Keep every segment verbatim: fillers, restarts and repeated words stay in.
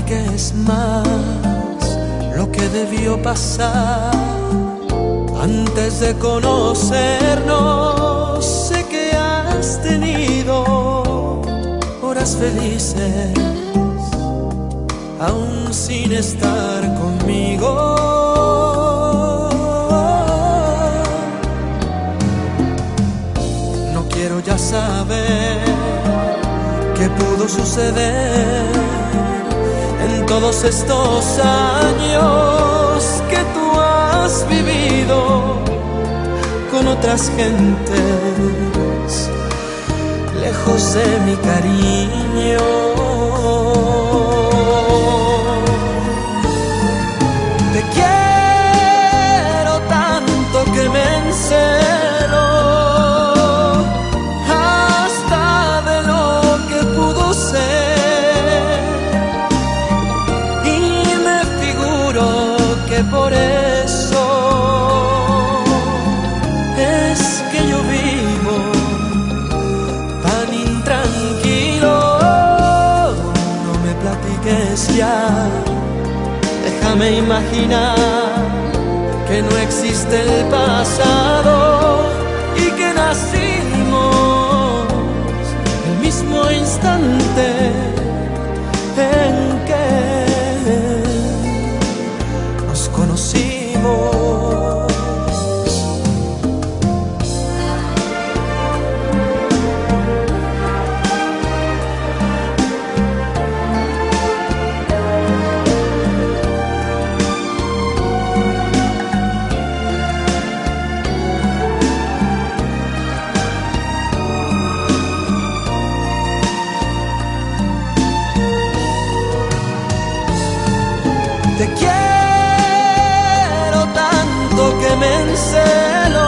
platiques más lo que debió pasar antes de conocernos. Sé que has tenido horas felices aún sin estar conmigo. No quiero ya saber qué pudo suceder en todos estos años que tú has vivido con otras gentes, lejos de mi cariño. Te quiero tanto que me encelo hasta de lo que pudo ser, y me figuro que por eso es que yo vivo tan intranquilo. No me platiques ya, déjame imaginar que no existe el pasado y que nacimos el mismo instante en que nos conocimos. Te quiero tanto que me encelo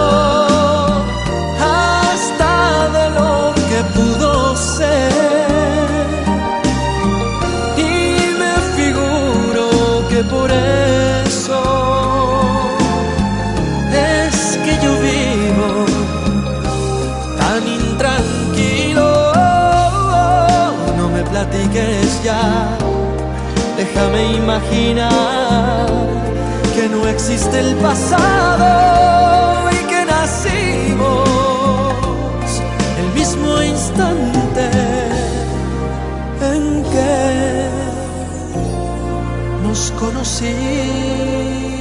hasta de lo que pudo ser, y me figuro que por eso es que yo vivo tan intranquilo. No me platiques ya, déjame imaginar que no existe el pasado y que nacimos el mismo instante en que nos conocimos.